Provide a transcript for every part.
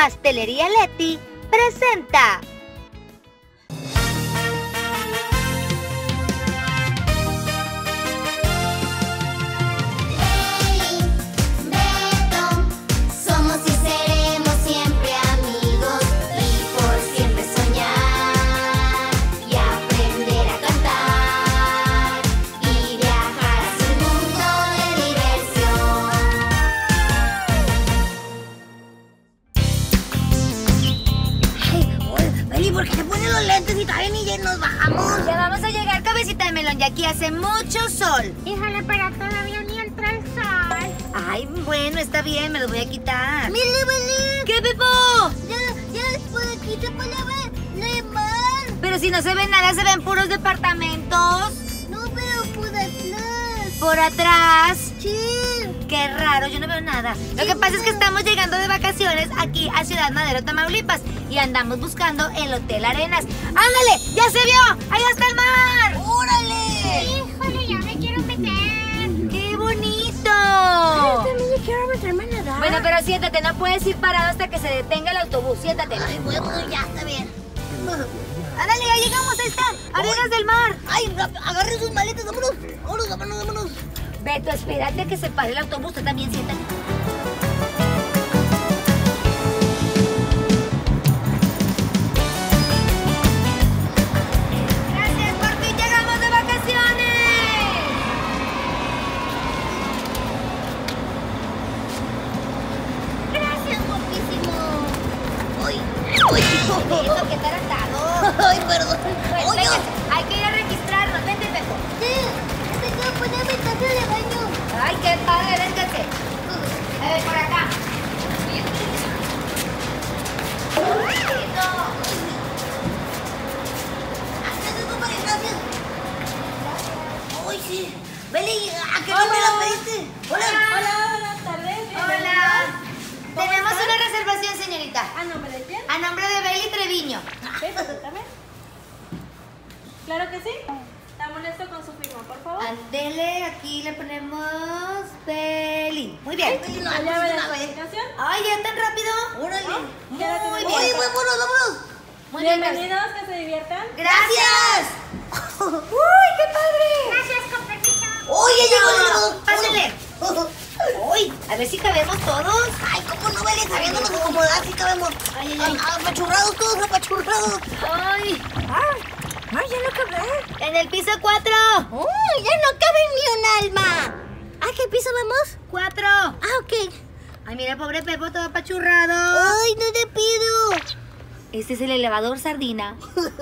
Pastelería Leti presenta. ¿Por qué se ponen los lentes y todavía ni nos bajamos? Ya vamos a llegar, cabecita de melón, y aquí hace mucho sol. Híjole, pero todavía ni entra el sol. Ay, bueno, está bien, me lo voy a quitar. ¡Mili! ¿Qué, Pepo? Ya por aquí se puede ver la mar. Pero si no se ve nada, se ven puros departamentos. No, pero por atrás. ¿Por atrás? Sí. Qué raro, yo no veo nada. Lo que pasa es que estamos llegando de vacaciones aquí a Ciudad Madero, Tamaulipas, y andamos buscando el Hotel Arenas. ¡Ándale! ¡Ya se vio! ¡Allá está el mar! ¡Órale! Híjole, ya me quiero meter. ¡Qué bonito! Ay, también me quiero meterme a nadar. Bueno, pero siéntate, no puedes ir parado hasta que se detenga el autobús. Siéntate. Ay, bueno, ya está bien. Ándale, ya llegamos, ahí está. Arenas del mar. Ay, agarre sus maletas, vámonos. Beto, espérate que se pare el autobús, tú también siéntate. Gracias, por fin llegamos de vacaciones. Gracias, guapísimo. Ay. Beto, qué taratado. Ay, perdón. Pues, Oye. véngase, hay que ir a registrarnos. Vente, Beto. Tengo que ponerme traje de baño. Ay, qué padre, véngase. A ver, por acá. Gracias. Ay, sí. Beli, ¿a qué nombre la pediste? Hola. Buenas tardes. Hola. Tenemos una reservación, señorita. ¿A nombre de quién? A nombre de Beli Treviño. ¿Sí? Permítame. Claro que sí. Está molesto con su firma, por favor. Andele, aquí le ponemos Beli. Muy bien. Beli, La llave de su ubicación. Ay, ¿ya tan rápido? Órale. Quédate Muy muy bien. Oye, vámonos. Muy bien. Bienvenidos, que se diviertan. Gracias. Uy, qué padre. Gracias, con permiso. Oye, llegó el elevador. Pásale. Uy, a ver si cabemos todos. Ay, ¿cómo no, Beli? Sabiéndonos acomodar, sí cabemos. Ay. Apachurrados todos, apachurrados. Ay, Ay, ya no cabe. en el piso 4. Uy, ya no cabe ni un alma. ¿A qué piso vamos? 4. Ok. Ay, mira, pobre Pepo, todo apachurrado. Ay, no te pido. Este es el elevador sardina.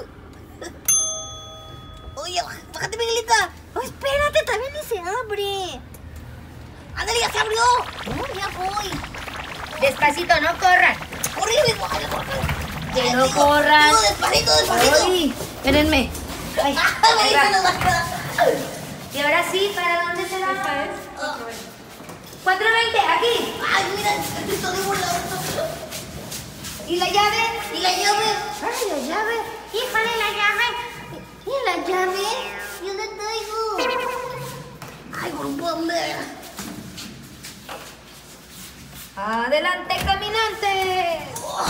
Oye, bájate, Miguelita. Oh, espérate, también ni se abre. Ándale, ya se abrió. Ya voy. Despacito, no corran. Corre, Que no corran. Despacito. Ay, espérenme. Ay, ahí Ay, va. nos va. Y ahora sí, ¿para dónde será? Esta es. 420, aquí. Ay, mira, esto de volador. ¿Y la llave? ¿Y la llave? Ay, la llave. Híjole, la llave. ¿Y la llave? Yo la traigo. Ay, por bomber. Adelante, caminantes.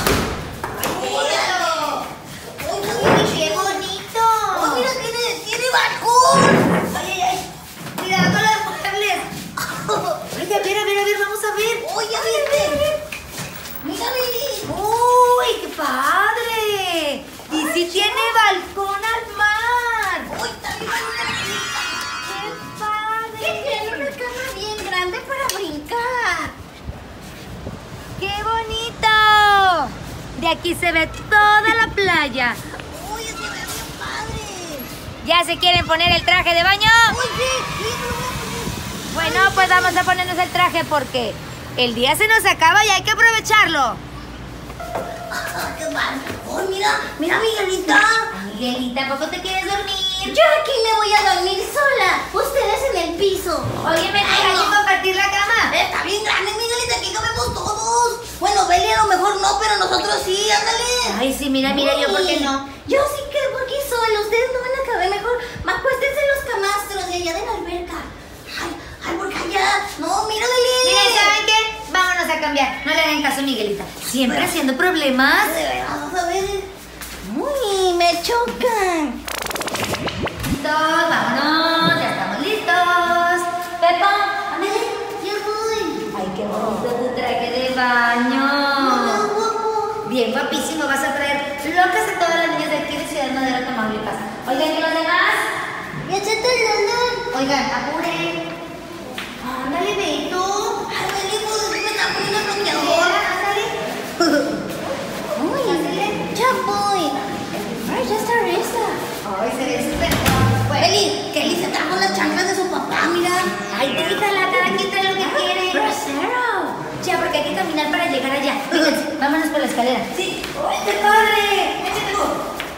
Uy, ¡Qué bonito! oh, mira, tiene balcón. Ay. Cuidado con los muebles. Oiga, mira, vamos a ver. Oye, ¿viste? Mira, Billy. ¡Uy, qué padre! Y sí tiene balcón al mar. Uy, también hay una ¡Qué padre! tiene una cama bien grande para brincar. ¡Qué bonito! De aquí se ve toda la playa. Uy, se ve bien padre. ¿Ya se quieren poner el traje de baño? Uy, sí, me lo voy a poner. Bueno, pues vamos a ponernos el traje porque el día se nos acaba y hay que aprovecharlo. Ah, qué mal. Oh, mira, Miguelita. Miguelita, ¿poco te quieres dormir? Yo aquí me voy a dormir sola. Ustedes en el piso. Oye, ¿me Ay, dejas no. compartir la cama? Está bien grande, Miguelita, aquí cabemos todos. Bueno, Beli a lo mejor no, pero nosotros sí, ándale. Ay, sí, mira, yo, ¿por qué no? Yo sí quedo aquí sola, ustedes no van a caber mejor. Acuéstense en los camastros de allá de la alberca. Ay, porque allá. No, mira, Beli. Miren, ¿saben qué? Vámonos vamos a cambiar. No le hagan caso a Miguelita. Siempre haciendo problemas. Vamos a ver. Uy, me chocan. Listos, vámonos. Ya estamos listos. Pepa, ándale. Ya voy. Ay, qué bonito tu traje de baño. Bien guapísimo. Vas a traer locas a todas las niñas de aquí de Ciudad Madero, Tamaulipas. Oigan, ¿y los demás? Ya se está hablando. Oigan, apuren. Ándale, Beto. Ay, Beli, pues me está poniendo bloqueador. Ándale. Uy, ya voy. Ay, ya está lista. Ay, se ve súper. Beli, Kelly se trajo las chanclas de su papá, mira. Ay, déjala, cada quien trae lo que quiere. Grosero. Ya, porque hay que caminar para llegar allá. Fíjense, vámonos por la escalera. Sí. ¡Ay, qué padre! ¡Échate tú!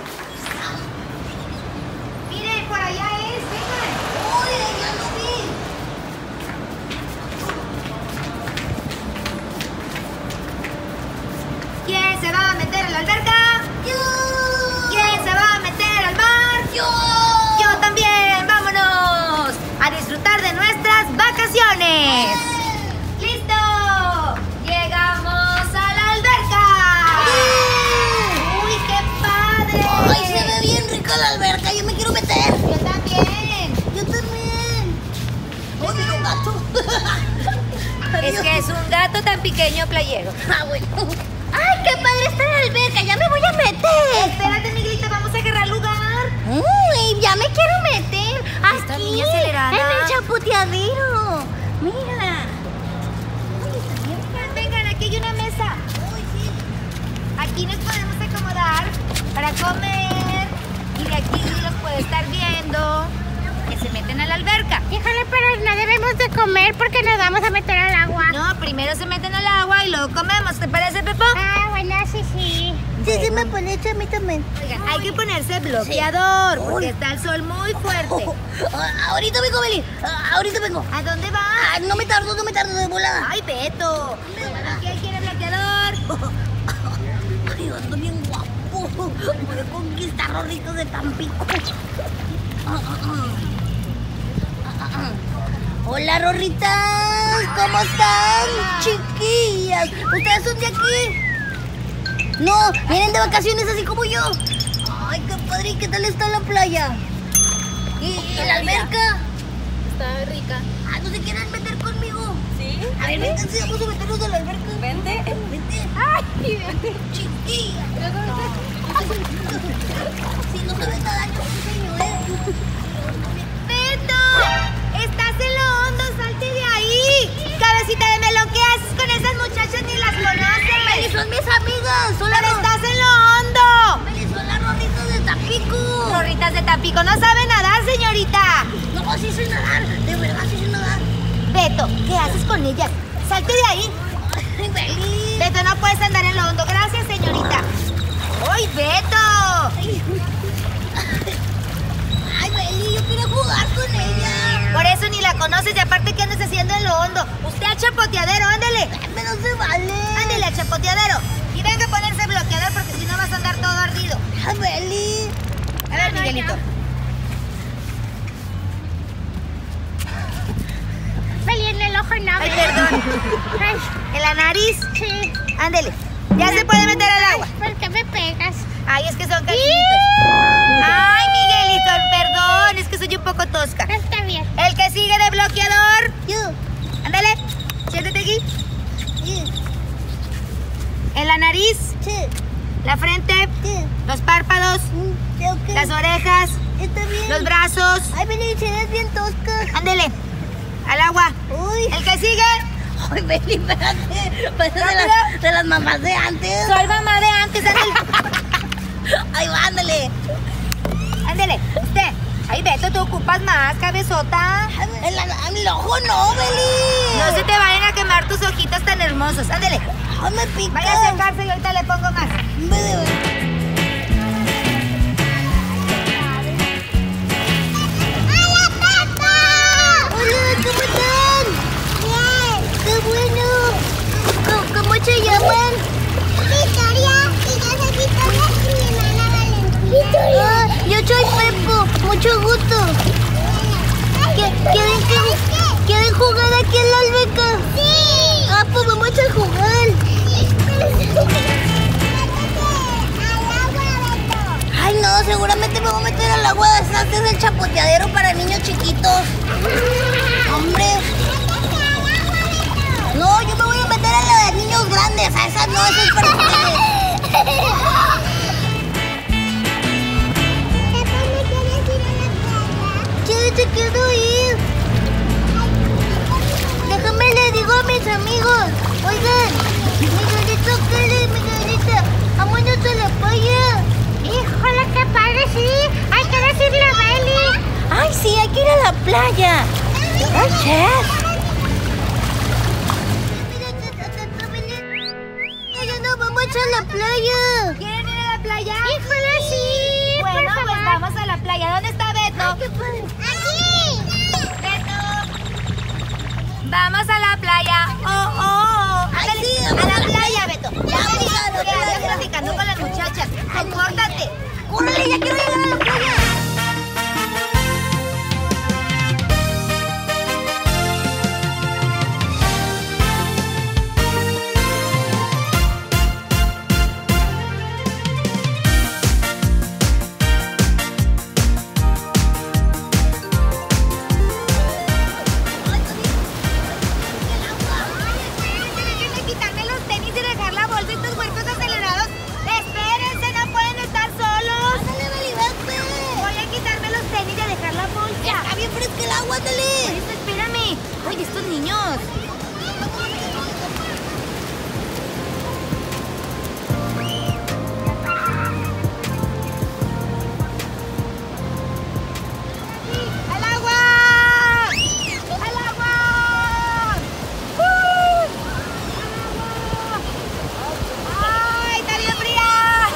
Miren, por allá es, vengan. Uy, ya lo vi. ¿Quién se va a meter a la alberca? Yo. ¿Quién se va a meter al mar? Yo. Yo también, vámonos a disfrutar de nuestras vacaciones. ¡Listo! ¡Llegamos a la alberca! ¡Uy, qué padre! Ay, se ve bien rica la alberca. Yo me quiero meter. Yo también. Yo también. Uy, mira un gato. Es que es un gato tan pequeño playero. Ah, bueno. Ay, qué padre está la alberca. Ya me voy a meter. Espérate, Miguelita, vamos a agarrar lugar. Uy, ya me quiero meter. Esta Aquí, niña acelerada. en el chapoteadero. Mira. Vengan, aquí hay una mesa. Uy, sí. Aquí nos podemos acomodar para comer. Y de aquí los puede estar viendo que se meten a la alberca. Híjole, pero no debemos de comer porque nos vamos a meter al agua. No, primero se meten al agua y luego comemos. ¿Te parece, Pepo? Ah, bueno, sí, sí. Sí, sí me pone hecho a mí también. Oigan, hay que ponerse bloqueador Sí. porque está el sol muy fuerte. Ahorita vengo, Beli. Ahorita vengo. ¿A dónde vas? Ah, no me tardo de volada. Ay, Beto. ¿Quién quiere bloqueador? Ay, ando bien guapo. Voy a conquistar Rorritos de Tampico. Hola, Rorritas. ¿Cómo están? Chiquillas. ¿Ustedes son de aquí? No, vienen de vacaciones así como yo. Ay, qué padre. ¿Y qué tal está la playa? ¿Y la alberca? Está rica. Ah, ¿no se quieren meter conmigo? ¿Sí? A ver, vente, sí, vamos a meternos a la alberca. Vente. Vente. Ay, vente. Chiquilla. Si no sabes nadar, yo sí, señor. ¡Beto! ¡Estás en lo hondo! ¡Salte de ahí! ¡Cabecita de melón! ¿Qué haces con esas muchachas? Ni las Meli, conoces. son mis amigas. Son ¡Pero las estás en lo hondo! Meli, son las Rorritas de Tampico. Rorritas de Tampico no sabe nadar, señorita. No, sí sé nadar. De verdad, sí sé nadar. Beto, ¿qué haces con ellas? ¡Salte de ahí! Ay, Meli. Beto, no puedes andar en lo hondo. Gracias, señorita. ¡Ay, Beto! Ay, Meli, yo quiero jugar con ella. Por eso ni la conoces y aparte, ¿qué andas haciendo en lo hondo? Usted al chapoteadero, ándele. Pero no se vale. Ándele al chapoteadero. Y venga a ponerse bloqueador porque si no vas a andar todo ardido. Ay, Meli. A ver, Miguelito. Feli, en el ojo no. Ay, perdón. Ay, En la nariz. sí. Ándele. Ya se puede meter al agua. ¿Por qué me pegas? Ay, es que son cachinitos. Ay, Miguelito, perdón. Es que soy un poco tosca. Está bien. El que sigue de bloqueador. Yo. Ándale. Siéntate aquí. Sí. En la nariz, Sí. la frente, Sí. los párpados, Ok. las orejas, Está bien. los brazos. Ay, Meli, eres bien tosca. Ándele. Al agua. Uy. El que sigue. Ay, Meli, espérate. Parece de las mamás de antes. Soy mamá de antes. Ándele. Ay, va, ándale. Ándele. Usted. Ay, Beto, tú ocupas más, cabezota. En el ojo no, Meli. No se te vayan a quemar tus ojitos tan hermosos. Ándele. Ay, me pica. Vaya a secarse y ahorita le pongo más. Hola, ¿cómo están? Bien. Qué bueno. ¿Cómo se llaman? Victoria. Y yo soy Victoria y mi hermana Valentina. Victoria. Yo soy Pepo. Mucho gusto. ¿Quieren jugar aquí en la alberca? Sí. Ah, pues vamos a jugar. agua de esas es el chapoteadero para niños chiquitos. Hombre. No, yo me voy a meter a la de niños grandes. A esas no, esas es para ustedes. Yo te quiero ir. Déjame le digo a mis amigos. Oigan, Miguelito, Miguelita, vámonos a la playa. Híjole, qué padre, sí. Hay que decirle a Beli. Ay, sí, hay que ir a la playa. Ay, chef. Ya no vamos a la playa. ¿Quieren ir a la playa? Híjole, sí. Bueno, por pues favor. vamos a la playa. ¿Dónde está Beto? ¡Aquí! Beto. Vamos a la playa. Oh. Ay, Ándale, sí, a vamos la a la playa, Beto. Ya Vamos me a la que playa. andas platicando con las muchachas. Compórtate. ¡Córrele, ya quiero llegar a la playa! Tienen que quitarme los tenis y dejar la bolsa y estos cuerpos acelerados. Espérense, no pueden estar solos. ¡Ándale, Beli, vete! Voy a quitarme los tenis y a dejar la bolsa. Está bien fresca el agua, Por ándale. eso, espérame. Oye, estos niños. ¡Al agua! ¡Al agua! ¡Ay, está bien fría!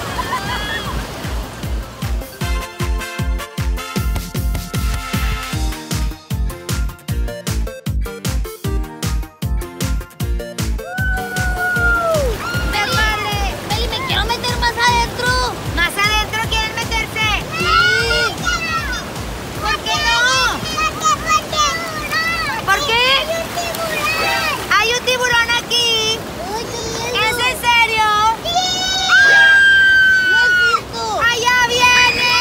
¡Qué padre! Beli, me quiero meter más adentro. ¿Más adentro quieren meterse? ¿Por qué no? ¿Por qué? ¿Hay un tiburón aquí? ¡Ay, qué miedo! ¿Es en serio? ¡No es cierto! ¡Allá viene!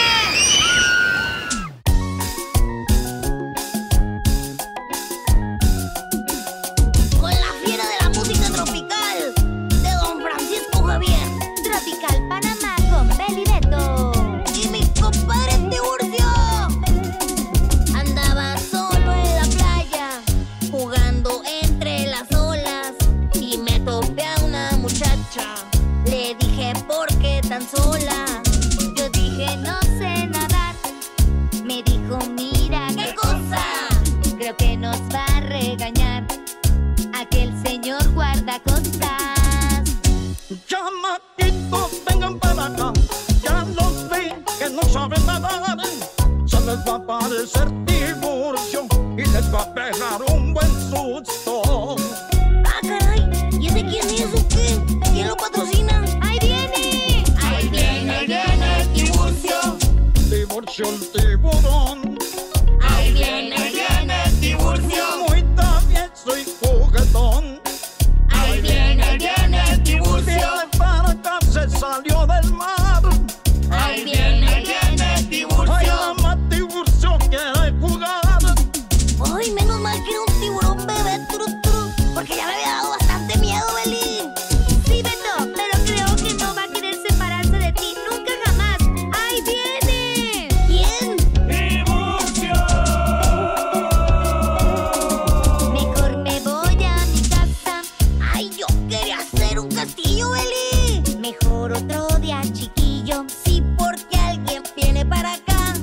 Con la fiera de la música tropical de Don Francisco Javier Tropical Panamá con Beli Beto. y mi compadre Tiburcio. Andaba solo en la playa, jugando entre las olas, y me topé a una muchacha. Le dije, ¿por qué tan sola? Yo dije, no sé nadar. Me dijo, mira ¿Qué cosa? creo que nos va a regañar aquel señor guardacostas. Chamaquitos, vengan para acá. Ya los vi que no saben nadar. Se les va a aparecer Tiburcio y les va a pegar un buen susto. Ah, caray, ¿y ese quién es o qué? ¿Quién lo patrocina? ¡Ahí viene! Ahí viene Tiburcio. Tiburcio el tiburón, Ahí viene Tiburcio. muy travieso y juguetón. Ahí viene Tiburcio. Viene para acá, se salió del mar. Ahí viene Ay, Tiburcio. ama Tiburcio quiere jugar. Ay, menos mal que era un tiburón bebé, porque ya me había dado bastante miedo, Beli. Sí, Beto, pero creo que no va a querer separarse de ti nunca jamás. ¡Ahí viene! ¿Quién? Mejor me voy a mi casa. Ay, yo quería hacer un castillo, Beli. Mejor otro día, chiquillo. Sí, porque alguien viene para acá.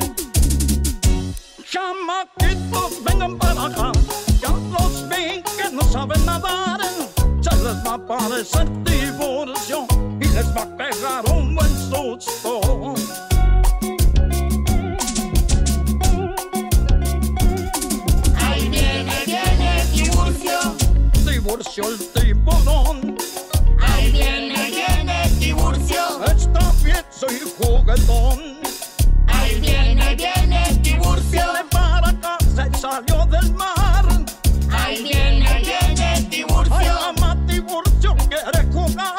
Chamaquitos, vengan para acá. Ya los vi que no saben nadar. Se les va a aparecer Tiburcio y les va a pegar un buen susto. Ahí viene Tiburcio. Tiburcio el tiburón, Ahí viene Tiburcio. es travieso y juguetón. Ahí viene Tiburcio. Viene para acá, se salió del mar. Ahí viene Ay, Tiburcio. ama Tiburcio quiere jugar.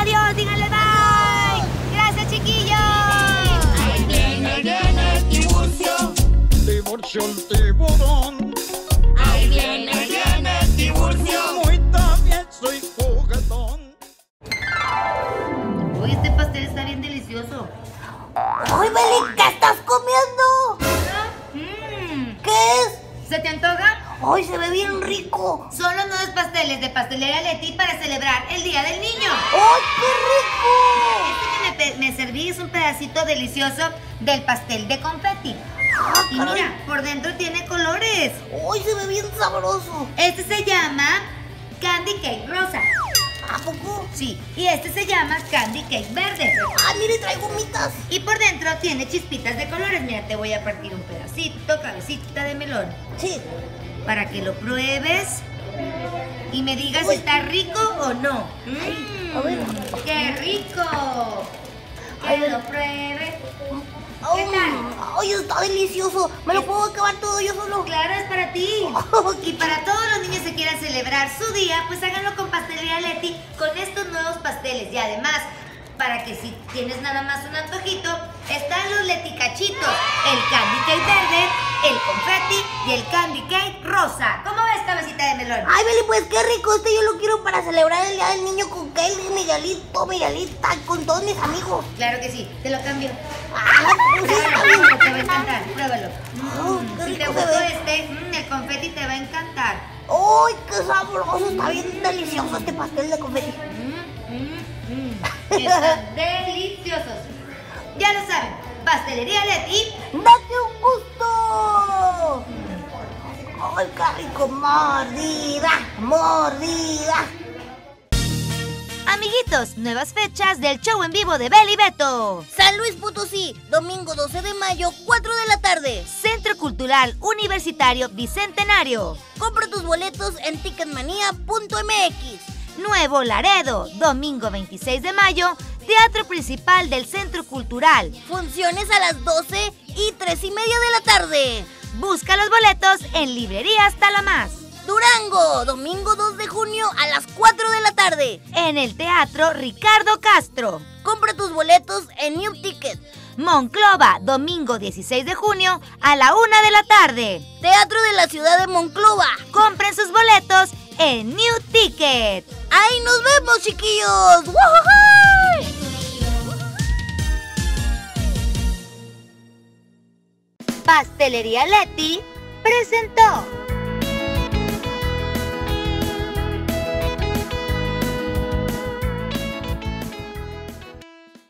adiós, díganle bye. Gracias, chiquillos. Ahí viene Tiburcio. Tiburcio el tiburón. Ahí viene Tiburcio. Muy travieso y juguetón. Uy, este pastel está bien delicioso. ¡Ay, Beli! ¿Qué estás comiendo? ¿Qué es? ¿Se te antoja? ¡Ay, se ve bien rico! Son los nuevos pasteles de Pastelería Leti para celebrar el Día del Niño. ¡Ay, qué rico! Este que me serví es un pedacito delicioso del pastel de confeti. Ah, Y caray. mira, por dentro tiene colores. ¡Ay, se ve bien sabroso! Este se llama Candy Cake Rosa. ¿A poco? Sí, y este se llama Candy Cake Verde. ¡Ah, mire, trae gomitas! Y por dentro tiene chispitas de colores. Mira, te voy a partir un pedacito, cabecita de melón, Sí. para que lo pruebes y me digas si está rico o no. A ver. ¡Qué rico! Ay, Que lo pruebe. ¡Ay, tal? ¡ay, está delicioso! ¿Me lo puedo acabar todo yo solo? Claro, es para ti. Y para todos los niños que quieran celebrar su día, pues háganlo con Pastelería Leti, con estos nuevos pasteles. Y además, para que si tienes nada más un antojito, están los leticachitos, el Candy Cake Verde, el confeti y el Candy Cake Rosa. ¿Cómo ves, cabecita de melón? ¡Ay, Beli, pues qué rico! Este yo lo quiero para celebrar el Día del Niño con Kelly, Miguelito, Miguelita, con todos mis amigos. Claro que sí, te lo cambio. ¡Ah, pues sí, está bien! Te va a encantar, pruébalo. qué Si te rico se gustó ve. el confeti te va a encantar. ¡Ay, qué sabroso! Está bien delicioso este pastel de confeti. Están deliciosos. Ya lo saben, Pastelería Leti. ¡Date un gusto! ¡Ay, qué rico! ¡Mordida! ¡Mordida! Amiguitos, nuevas fechas del show en vivo de Beli Beto. San Luis Potosí, domingo 12 de mayo, 4 de la tarde. Centro Cultural Universitario Bicentenario. Compra tus boletos en ticketmanía.mx. Nuevo Laredo, domingo 26 de mayo, Teatro Principal del Centro Cultural. Funciones a las 12 y 3:30 de la tarde. Busca los boletos en Librerías Talamás. Durango, domingo 2 de junio a las 4 de la tarde. En el Teatro Ricardo Castro. Compra tus boletos en New Ticket. Monclova, domingo 16 de junio a la 1 de la tarde. Teatro de la Ciudad de Monclova. Compren sus boletos en New Ticket. ¡Ahí nos vemos, chiquillos! ¡Woohoo! Pastelería Leti presentó.